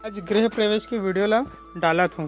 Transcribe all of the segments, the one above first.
आज गृह प्रवेश की वीडियो ला डाला था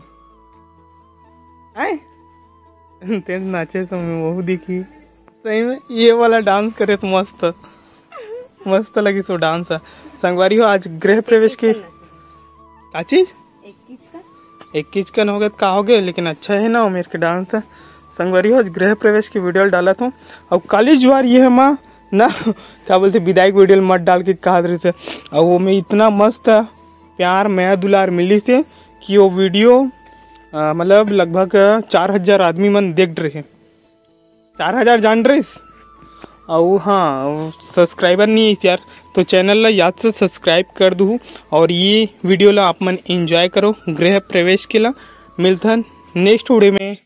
तेज नाचे तो मैं वो देखी सही में ये वाला डांस करे तो मस्त मस्त लगी सो डांस संगवारी हो आज गृह प्रवेश की क्या चीज 21 का हो गया का हो गया लेकिन अच्छा है ना मेरे के डांस संगवारी हो आज गृह प्रवेश की वीडियो डाला था और काली ज्वार ये है माँ ना क्या बोलते विदाई वीडियो मत डाल के कहा रहे थे और वो में इतना मस्त प्यार मैं दुलार मिली से कि वो वीडियो मतलब लगभग 4000 आदमी मन देख रहे 4000 जान रहे और हाँ सब्सक्राइबर नहीं है यार तो चैनल ला याद से सब्सक्राइब कर दूँ और ये वीडियो ला आप मन एंजॉय करो गृह प्रवेश के ला मिलता नेक्स्ट वीडियो में।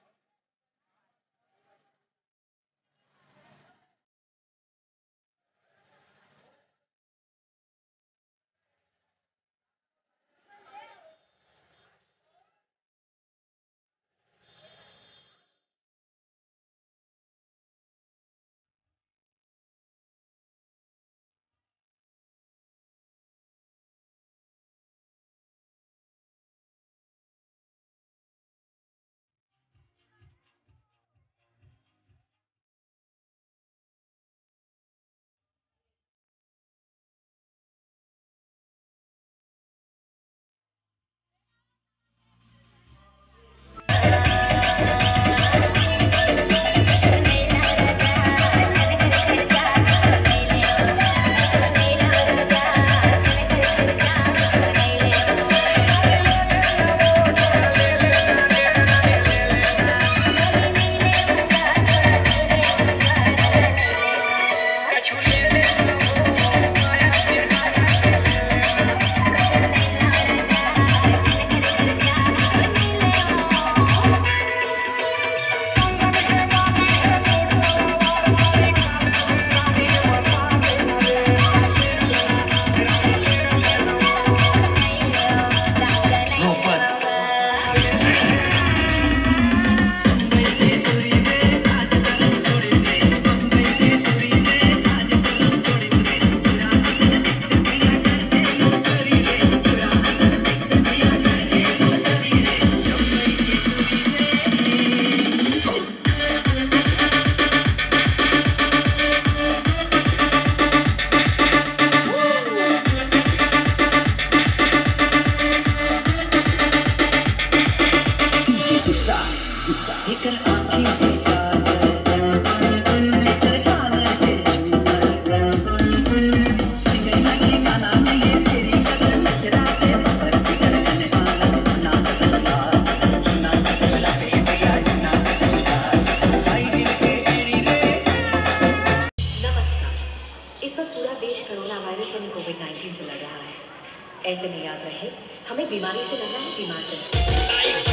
कोविड-19 से लड़ रहा है। ऐसे में याद रहे हमें बीमारी से लड़ना है, बीमार से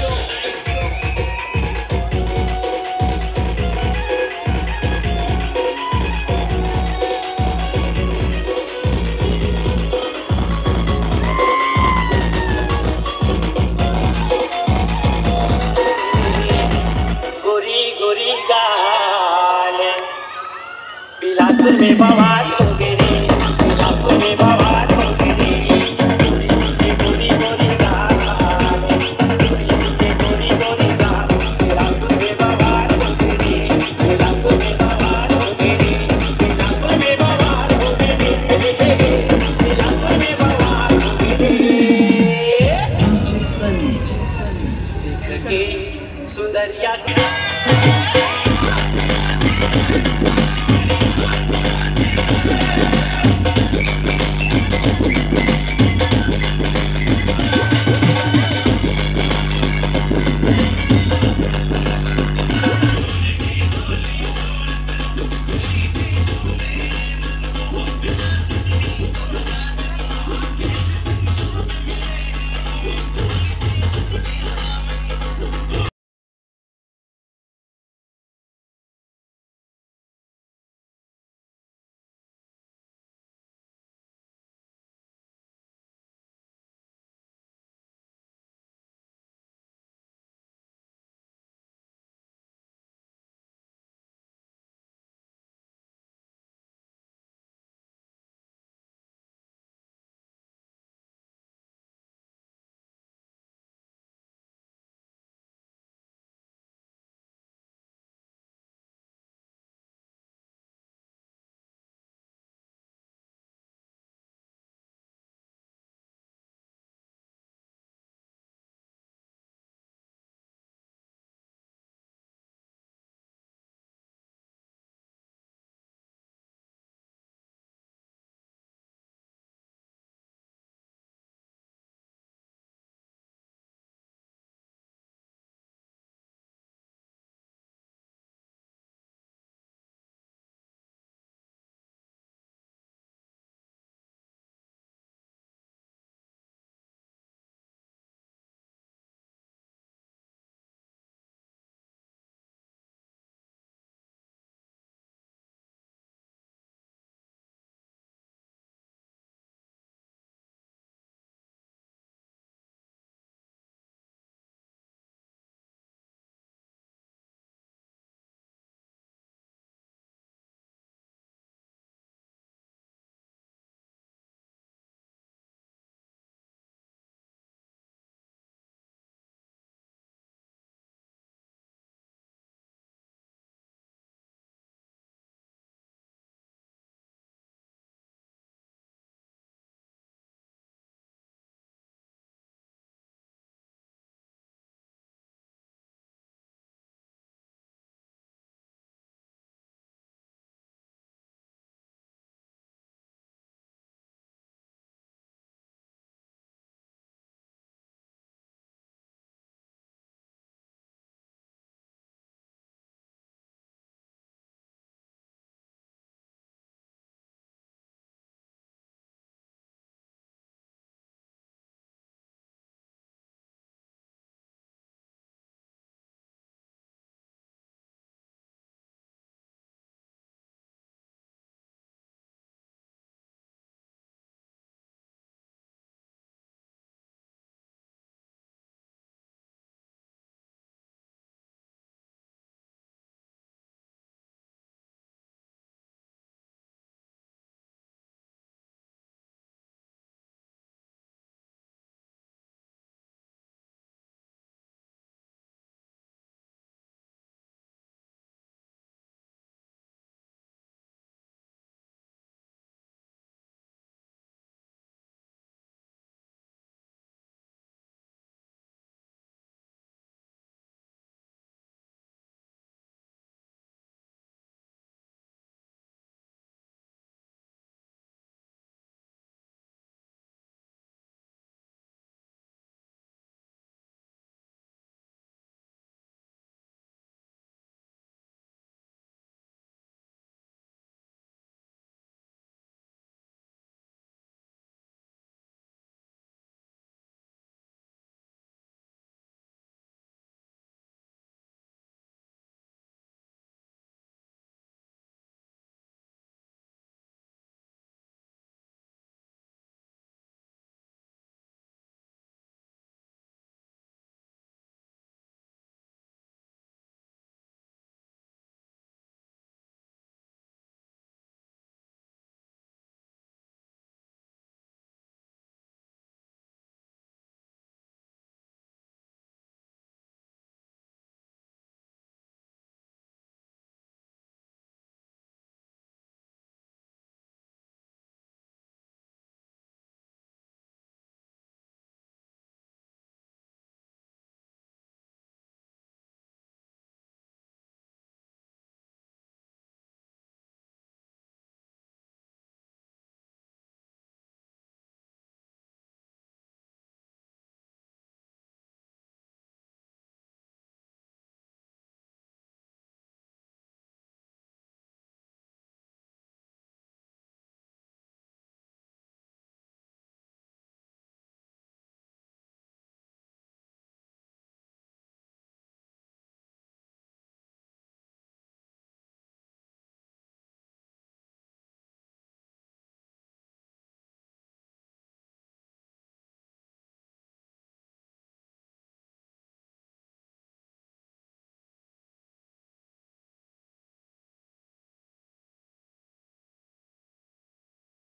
गोरी गोरी गाल बिलासपुर में बवाल हो गई बिलासपुर में बवाल हो गई गोरी गोरी गाल गोरी गोरी गाल बिलासपुर में बवाल हो गई बिलासपुर में बवाल हो गई बिलासपुर में बवाल हो गई बिलासपुर में बवाल हो गई देख के सुंदरिया